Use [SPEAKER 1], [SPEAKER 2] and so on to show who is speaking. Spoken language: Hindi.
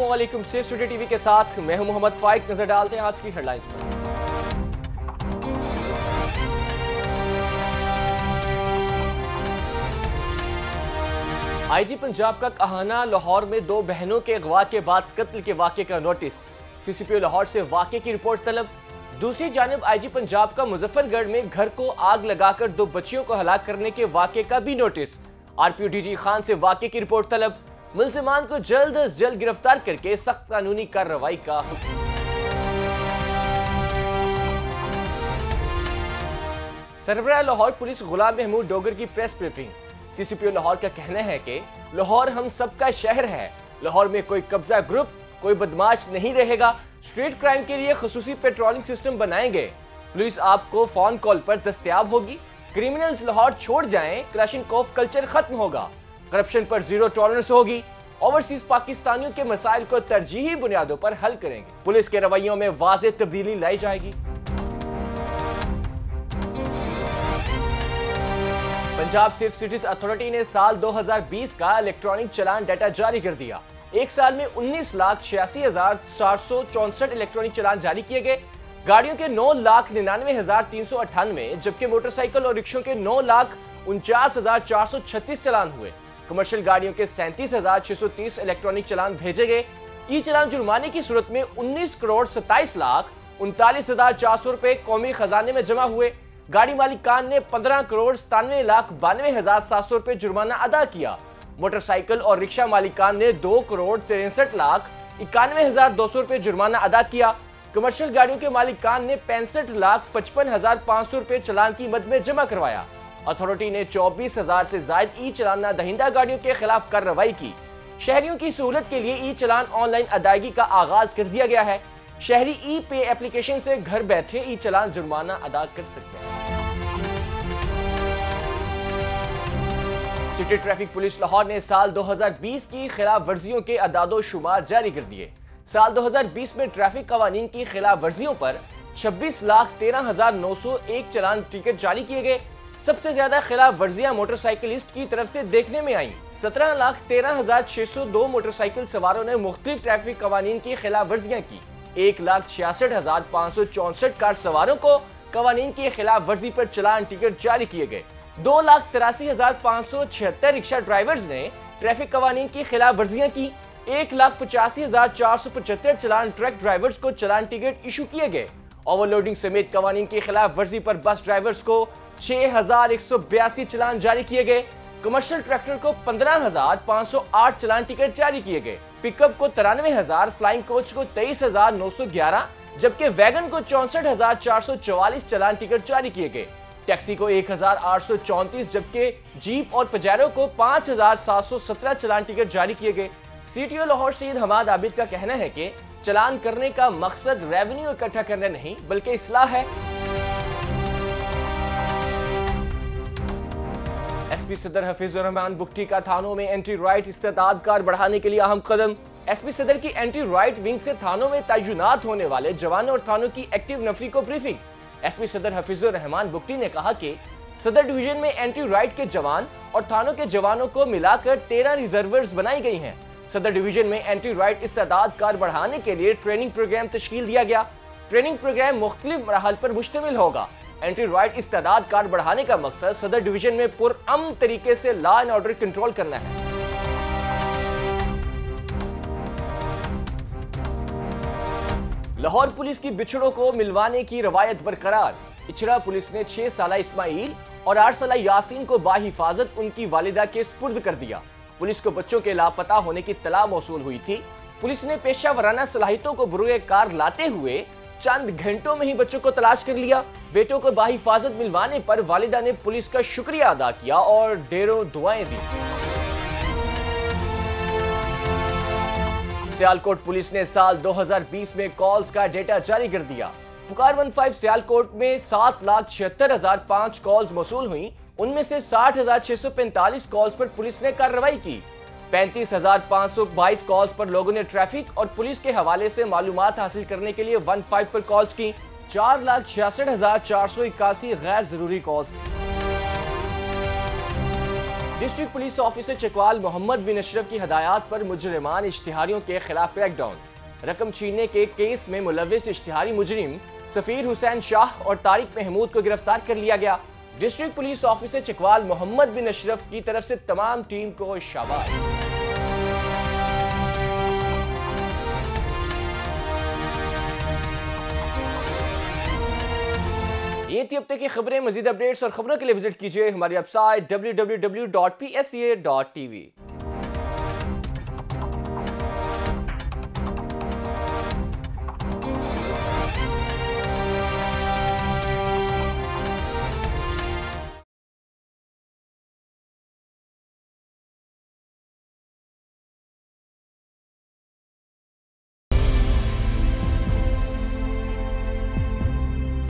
[SPEAKER 1] अस्सलामुअलैकुम। सेफ सिटी टीवी के साथ मैं हूं मोहम्मद फाइक। नजर डालते हैं आज की हेडलाइंस पर। आईजी पंजाब का कहाना, लाहौर में दो बहनों के अगवा के बाद कत्ल के वाक़े का नोटिस। सीसीपीओ लाहौर से वाक़े की रिपोर्ट तलब। दूसरी जानिब आईजी पंजाब का मुजफ्फरगढ़ में घर को आग लगाकर दो बच्चियों को हलाक करने के वाक़े का भी नोटिस। आरपीओ डीजी खान से वाक़े की रिपोर्ट तलब। मुल्जिमान को जल्द अज जल्द गिरफ्तार करके सख्त कानूनी कार्रवाई का हुक्म। सरबराह लाहौर पुलिस गुलाम महमूद डोगर की प्रेस ब्रीफिंग। सीसीपीओ लाहौर का कहना है कि लाहौर हम सबका शहर है। लाहौर में कोई कब्जा ग्रुप, कोई बदमाश नहीं रहेगा। स्ट्रीट क्राइम के लिए खसूसी पेट्रोलिंग सिस्टम बनाएंगे। पुलिस आपको फोन कॉल पर दस्तयाब होगी। क्रिमिनल्स लाहौर छोड़ जाएं, क्लैशनकोफ कल्चर खत्म होगा। करप्शन पर जीरो टॉलरेंस होगी। ओवरसीज पाकिस्तानियों के मसाइल को तरजीही बुनियादों पर हल करेंगे। पुलिस के रवैयों में वाज़ेह तब्दीली लाई जाएगी। पंजाब सेफ सिटीज अथॉरिटी ने साल 2020 का इलेक्ट्रॉनिक चालान डाटा जारी कर दिया। एक साल में 19,86,464 इलेक्ट्रॉनिक चालान जारी किए गए। गाड़ियों के 9,99,398, जबकि मोटरसाइकिल और रिक्शों के 9,49,436 चालान हुए। कमर्शियल गाड़ियों के 37,630 इलेक्ट्रॉनिक चालान भेजे गए। ई चालान जुर्माने की सूरत में 19,27,39,39,400 रुपए कौमी खजाने में जमा हुए। गाड़ी मालिकान ने 15,97,92,700 रुपए जुर्माना अदा किया। मोटरसाइकिल और रिक्शा मालिकान ने 2,63,91,200 रुपए जुर्माना अदा किया। कमर्शियल गाड़ियों के मालिकान ने 65,55,500 रुपए चालान की मद में जमा करवाया। अथॉरिटी ने 24,000 से ज्यादा ई चालान दहिंदा गाड़ियों के खिलाफ कार्रवाई की। शहरियों की सहूलत के लिए ई चालान ऑनलाइन अदायगी का आगाज कर दिया गया है। शहरी ई पे एप्लीकेशन से घर बैठे ई चालान जुर्माना अदा कर सकते हैं। सिटी ट्रैफिक पुलिस लाहौर ने साल 2020 की खिलाफ वर्जियों के अदादो शुमार जारी कर दिए। साल 2020 में ट्रैफिक कवानीन की खिलाफ वर्जियों पर 26,13,901 चालान टिकट जारी किए गए। सबसे ज्यादा खिलाफ वर्जियां मोटरसाइकिलिस्ट की तरफ से देखने में आई। 17,13,602 मोटरसाइकिल सवारों ने मुख्तलिफ ट्रैफिक कवानीन की खिलाफ वर्जियां की। 1,66,564 कार सवारों को कवानीन की खिलाफ वर्जी पर चालान टिकट जारी किए गए। 2,83,576 रिक्शा ड्राइवर्स ने ट्रैफिक कवानीन की खिलाफ वर्जियां की। 1,85,475 चालान ट्रक ड्राइवर्स को चालान टिकट इशू किए गए। ओवरलोडिंग समेत कवानीन की खिलाफ वर्जी पर बस ड्राइवर्स को 6,182 चालान जारी किए गए। कमर्शियल ट्रैक्टर को 15,508 चालान टिकट जारी किए गए। पिकअप को 93,000, फ्लाइंग कोच को 23,911, जबकि वैगन को 64,444 चालान टिकट जारी किए गए। टैक्सी को 1,834, जबकि जीप और पजेरो को 5,717 चालान टिकट जारी किए गए। सीटीओ लाहौर सईद हमाद आबिद का कहना है कि चालान करने का मकसद रेवेन्यू इकट्ठा करना नहीं बल्कि इस्लाह है। एसपी सदर हफीजुर रहमान बुगटी का थानों में एंटी राइट इस्तेदाद कार बढ़ाने के लिए अहम कदम। एसपी सदर की एंटी राइट विंग से थानों में तैनात होने वाले जवानों और थानों की एक्टिव नफरी को ब्रीफिंग। एसपी सदर हफीजुर रहमान बुगटी ने कहा कि सदर डिवीजन में एंटी राइट के जवान और थानों के जवानों को मिलाकर 13 रिजर्वर्स बनाई गई हैं। सदर डिवीजन में एंटी राइट इस्तेदाद कार बढ़ाने के लिए ट्रेनिंग प्रोग्राम तश्कील दिया गया। ट्रेनिंग प्रोग्राम मुख्तलिफ मराहल पर मुश्तमिल होगा। एंटी राइट इस्तेदाद कार बढ़ाने का मकसद सदर डिवीजन में पुरअमन तरीके से लॉ एंड ऑर्डर कंट्रोल करना है। लाहौर पुलिस की बिछड़ों को मिलवाने की रवायत बरकरार। इचरा पुलिस ने 6 साला इस्माइल और 8 साला यासीन को बाहिफाजत उनकी वालिदा के सुपुर्द कर दिया। पुलिस को बच्चों के लापता होने की तला मौसूल हुई थी। पुलिस ने पेशा वराना सलाहियतों को बुरुए कार लाते हुए चंद घंटों में ही बच्चों को तलाश कर लिया। बेटों को बाहिफाजत मिलवाने पर वालिदा ने पुलिस का शुक्रिया अदा किया और ढेरों दुआएं दी। सियालकोट पुलिस ने साल 2020 में कॉल्स का डेटा जारी कर दिया। पुकार 15 सियालकोट में 7,76,005 कॉल्स मौसूल हुई। उनमें से 60,645 कॉल्स पर पुलिस ने कार्रवाई की। 35,522 कॉल्स पर लोगों ने ट्रैफिक और पुलिस के हवाले से मालूमात हासिल करने के लिए 15 पर कॉल्स की। 4,66,481 गैर जरूरी कॉल्स थी। District police officer Chakwal Mohammad bin Ashraf की हदायत पर मुजरिमान इश्तिहारियों के खिलाफ क्रैकडाउन। रकम छीनने के केस में मुलविस इश्तिहारी मुजरिम सफीर हुसैन शाह और तारिक महमूद को गिरफ्तार कर लिया गया। District police officer Chakwal Mohammad bin Ashraf की तरफ से तमाम टीम को शाबाश। ये थी अब तक की खबरें। मजीद अपडेट्स और खबरों के लिए विजिट कीजिए हमारी वेबसाइट www.psa.tv।